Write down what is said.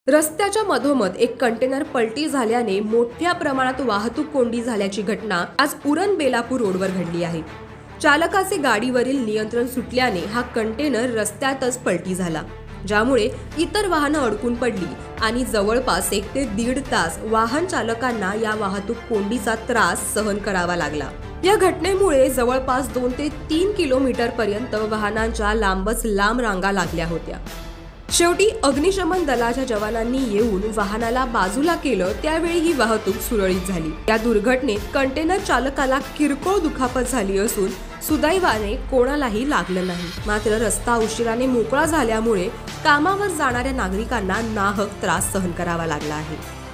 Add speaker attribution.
Speaker 1: रस्त्याच्या मधोमध एक कंटेनर पलटी झाल्याने मोठ्या प्रमाणात वाहतूक कोंडी झाल्याची घटना आज उरण बेलापूर रोडवर घडली आहे। चालकाचे गाडीवरील नियंत्रण सुटल्याने हा कंटेनर रस्त्यातच पलटी झाला, ज्यामुळे इतर वाहनं अडकून पडली आणि जवळपास 1 ते 1.5 तास वाहन चालकांना या वाहतूक कोंडीचा त्रास सहन करावा लागला। या घटनेमुळे जवळपास 2 ते 3 किलोमीटर पर्यंत वाहनांच्या लांबच लांब रांगा लागल्या होत्या। शेवटी अग्निशमन दलाच्या जवानांनी येऊन वाहनाला बाजूला केलं, त्यावेळी ही वाहतूक सुरळीत झाली। या दुर्घटनेत कंटेनर चालकाला किरकोळ दुखापत झाली असून सुदैवाने कोणालाही लागलं नाही। मात्र रस्ता उशिराने मोकळा झाल्यामुळे कामावर जाणाऱ्या नागरिकांना नाहक त्रास सहन करावा लागला आहे।